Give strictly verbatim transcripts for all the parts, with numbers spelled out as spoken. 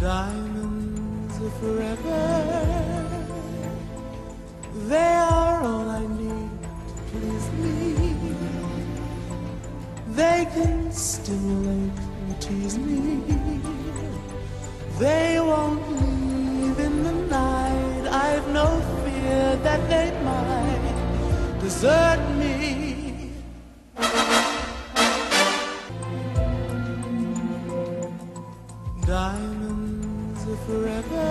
Diamonds are forever. They are all I need to please me. They can stimulate and tease me. They won't leave in the night. I've no fear that they might desert me. Diamonds are forever.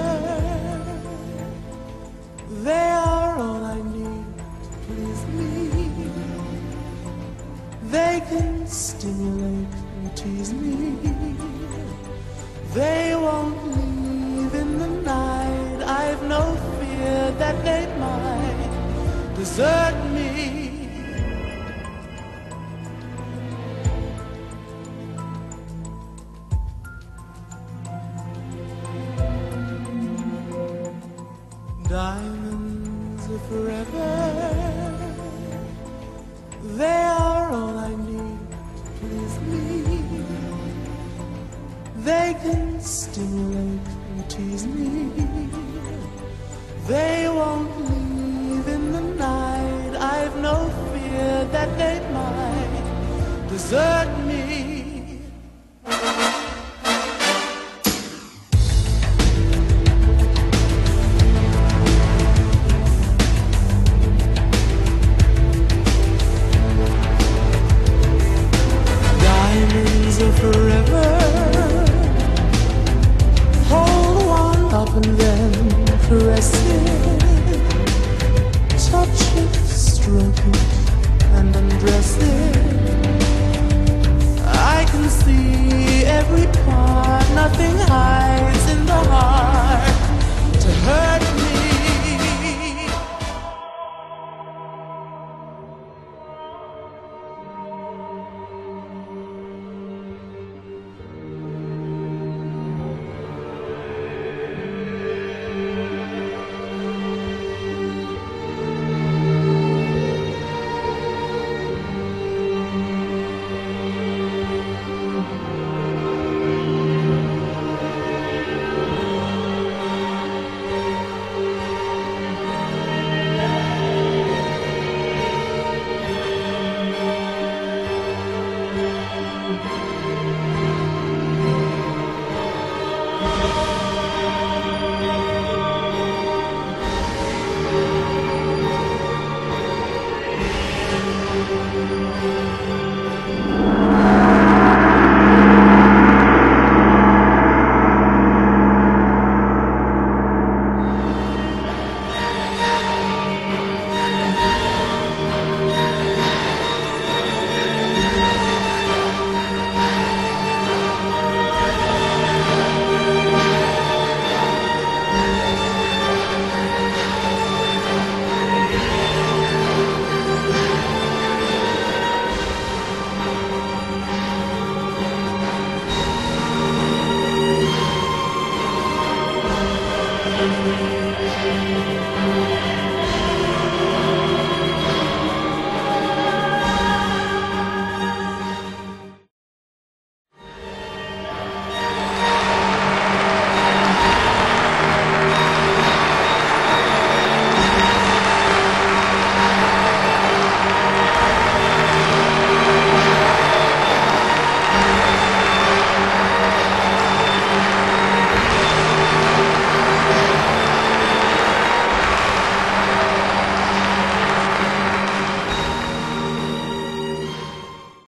They are all I need to please me. They can stimulate and tease me. They won't leave in the night. I've no fear that they might desert me. Diamonds are forever. They are all I need to please me. They can stimulate and tease me. They won't leave in the night. I've no fear that they might desert me. Diamonds are forever.